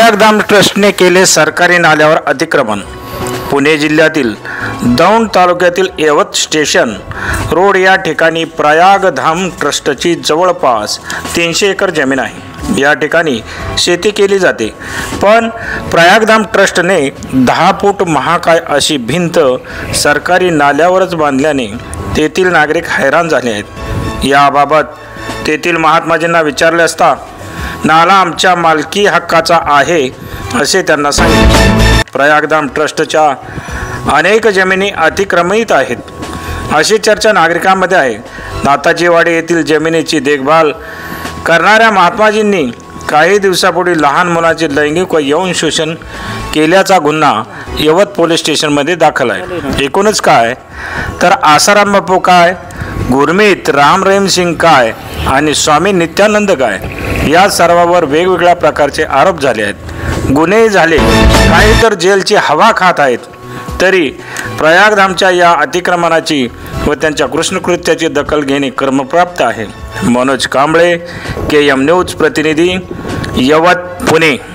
प्रयागधाम ट्रस्टने केले सरकारी नाल्यावर अतिक्रमण। पुणे जिल्ह्यातील दौंड तालुक्यातील येवत स्टेशन रोड या ठिकाणी प्रयागधाम ट्रस्टची जवळपास 300 एकर जमीन आहे। या ठिकाणी शेती केली जाते, पण प्रयागधाम ट्रस्टने 10 फूट महाकाय अशी भिंत सरकारी नाल्यावरच बांधल्याने तेथील नागरिक हैराण झाले आहेत। याबाबत तेथील महात्माजींना विचारले असता नाला आमच्या मालकी हक्काचा आहे असे त्यांना सांगितले। प्रयागधाम ट्रस्टच्या अनेक जमिनी अतिक्रमित आहेत अशी चर्चा नागरिकांमध्ये आहे। नाताजीवाडी येथील जमिनीची देखभाल करणाऱ्या महात्माजींनी काही दिवसापूर्वी लहान मुलाचे लैंगिक व यौन शोषण केल्याचा गुन्हा येवत पोलीस स्टेशनमध्ये दाखल आहे। एकूणच काय तर आसाराम बापू काय, गुरमीत राम रहीम सिंग काय आणि स्वामी नित्यानंद काय या सर्वांवर वेगवेगळ्या प्रकारचे आरोप झाले आहेत, गुन्हे झाले, काही तर जेलची हवा खात आहेत। तरी प्रयागधामच्या या अतिक्रमणाची व त्यांच्या कृष्णकृत्याची दखल घेणे क्रमप्राप्त आहे। मनोज कांबळे, KM न्यूज प्रतिनिधी, येवत, पुणे।